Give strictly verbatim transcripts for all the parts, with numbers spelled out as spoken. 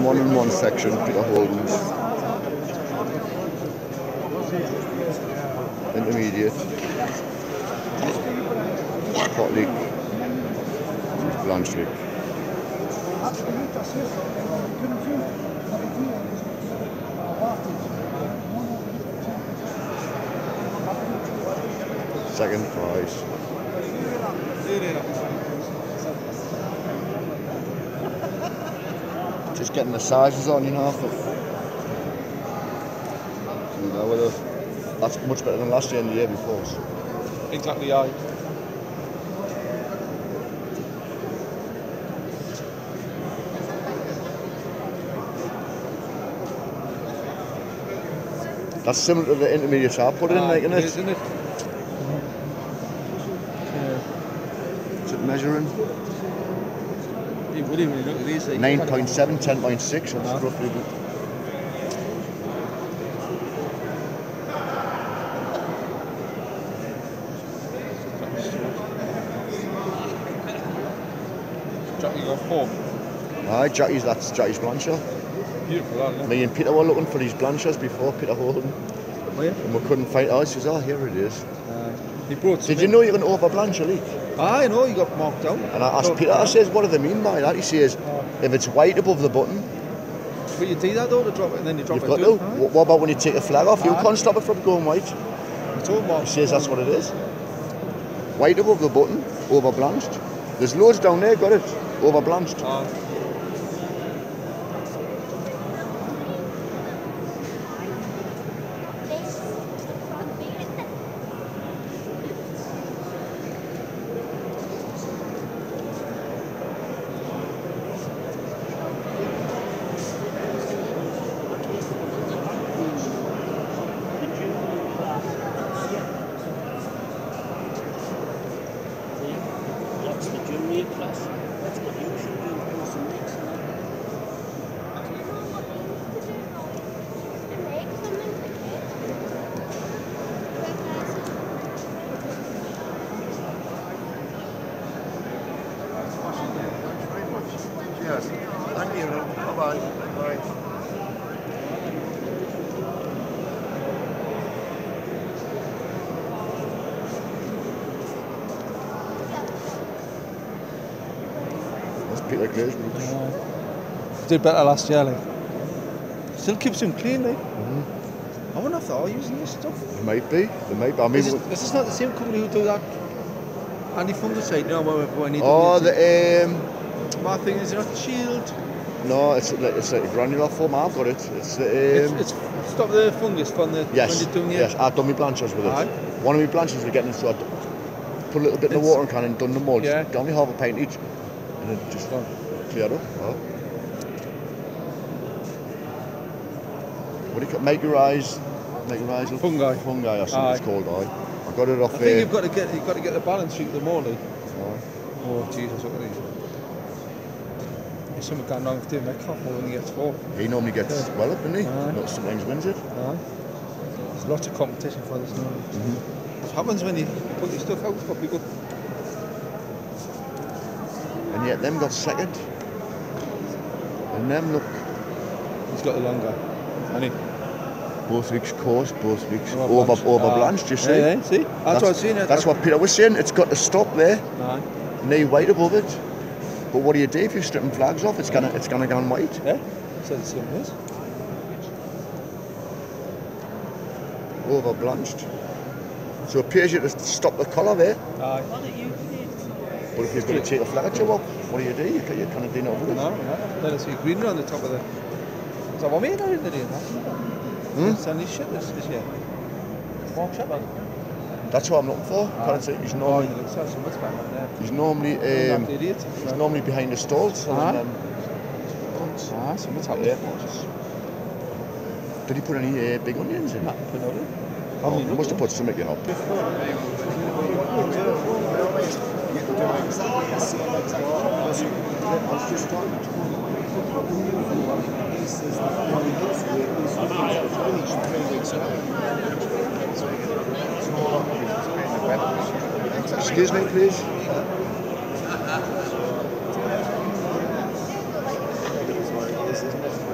one and one section, Peter Holden's. Intermediate. Pot leek. Blanche leek. Second prize. Just getting the sizes on, you know. For, you know, whether that's much better than last year and the year before. So. Exactly, aye. That's similar to the intermediate I put it in, like, isn't it? It is, isn't it? Is it measuring? You wouldn't even look at these. Like, nine point seven, ten point six, that's Uh-huh. roughly good. Jackie got four. Aye, Jackie's, that's Jackie's Blancher. Beautiful, that, isn't it? Me and Peter were looking for these Blanchers before, Peter Holden. Where? And we couldn't find it. Oh, he says, oh, here it is. Uh, he brought some Did you in. know you can over blanch a leek? I know, you got marked out. And I asked So- Peter, I says, what do they mean by that? He says, if it's white above the button, But you do that though, to drop it and then you drop you've it got down. to. Aye. What what about when you take a flag off? You Aye. can't stop it from going white. It's all marked. He says that's what it is. White above the button, over blanched. There's loads down there, got it. Over blanched. Aye. That's the junior class. That's what you should do for some next time. Yes. Thank you. Bye-bye. Bye. That's Peter Glaze. Did better last year, like. Still keeps him clean, like. Mm-hmm. I wonder if they are using this stuff. It might be. It might be. I mean, Is, it, is this not the same company who do that anti-fungicide? No, when, when you oh, do the um, my thing is it not the shield. no, it's like it's like a granular form. I've got it. It's the It's, um, it's stop the fungus from the yes, when you're doing your yes. I've done my blanchers with it. Aye. One of my blanchers we're getting so I put a little bit in the It's- watering can and done the mould. Yeah. Got me half a pint each, and it just Done. cleared up. Oh. What do you call make your eyes? Make your eyes look Fungi. Fungi or something Aye. it's called. Aye. I got it off I there. think you've got to get you've got to get the balance sheet the more, like. Aye. Oh Jesus, look at these. There's something going wrong with Dave Metcalf when he gets four. He normally gets Yeah. well up, doesn't he? Aye. Not sometimes wins it. Aye. There's lots of competition for this now. Mm-hmm. What happens when you put your stuff out for people? And yet them got second. And them look He's got the longer. And he both weeks course, both weeks Over over blanched. over Aye. blanched, you see? Yeah, yeah, see? That's, what I'm saying. That's what Peter was saying. It's got to stop there. Aye. Knee white above it. But what do you do if you're stripping flags off? It's gonna it's gonna go on white. Yeah. So the same as. Over blanched. So it appears you to stop the colour there. Aye. But if you've got to take a flag at you, well, what do you do? You can you kind of do it over it. No, no. Then it's green on the top of the. Is that what I mean? I didn't do that. Hmm? It's only shit this, this year. Mark Shepherd. That's what I'm looking for. Can't see. He's Oh, normally you look so so much better there. he's normally He's um, not the idiot. he's normally behind the stalls. Uh-huh. And, um, Ah, so what's yeah. happening? Just Did he put any uh, big onions in? not put out it. Oh, he must have put something in. Excuse me, please. This is what it is, isn't it?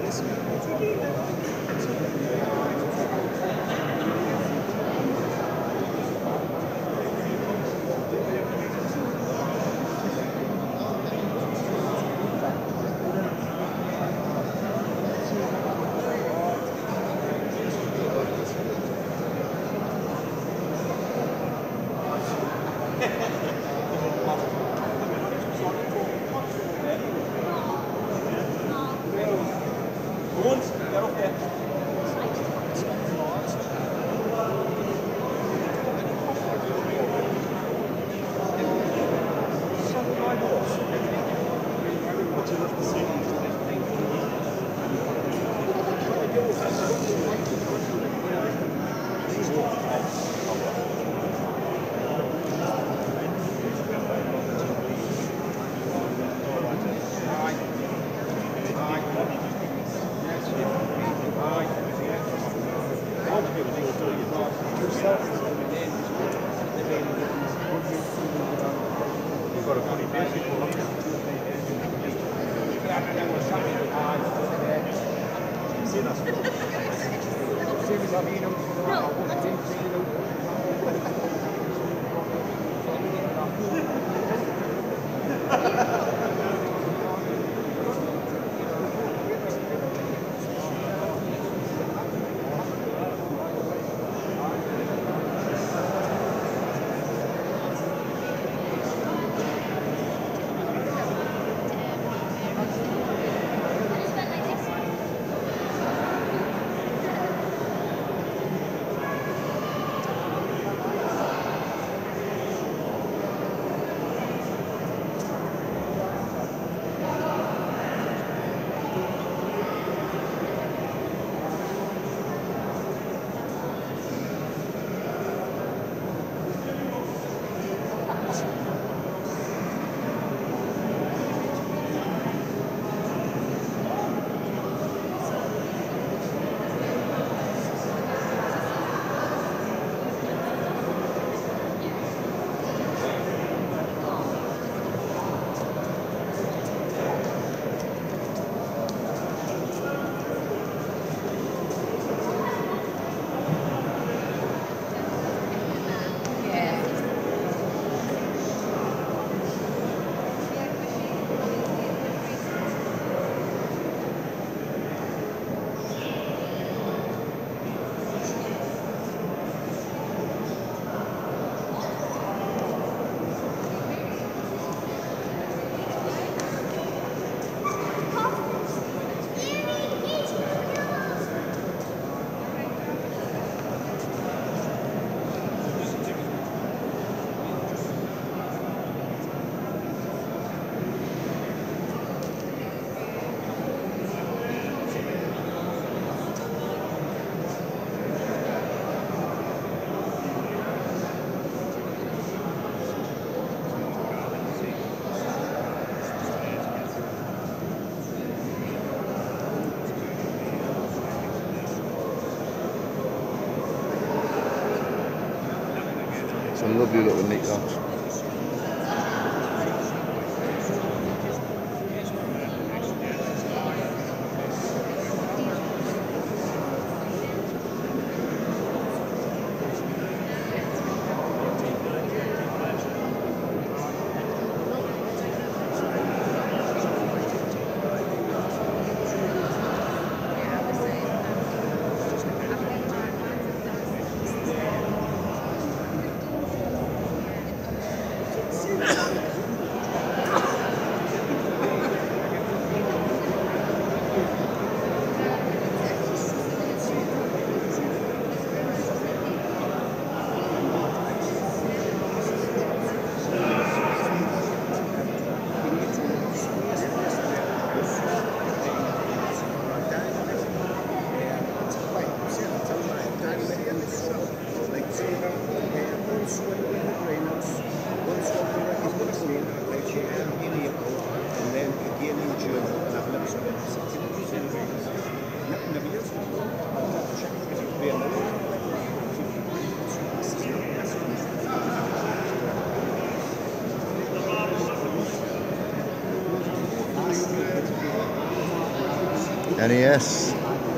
It's a lovely little neat yacht. N E S.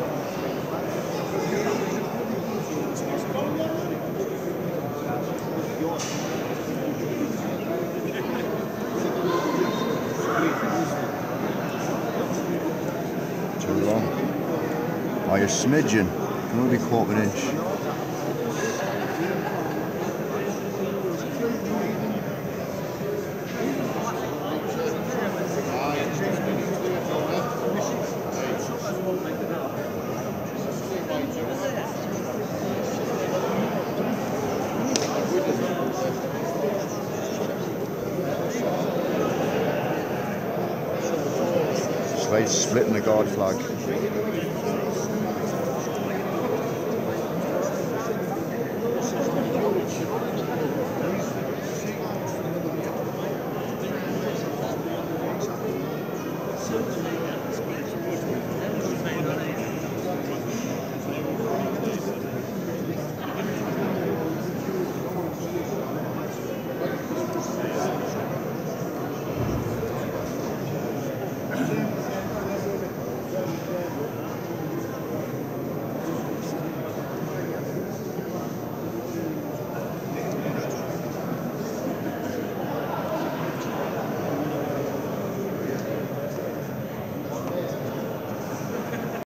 Too long. By a smidgen. Can only be quarter of an inch. Slight split in the guard flag.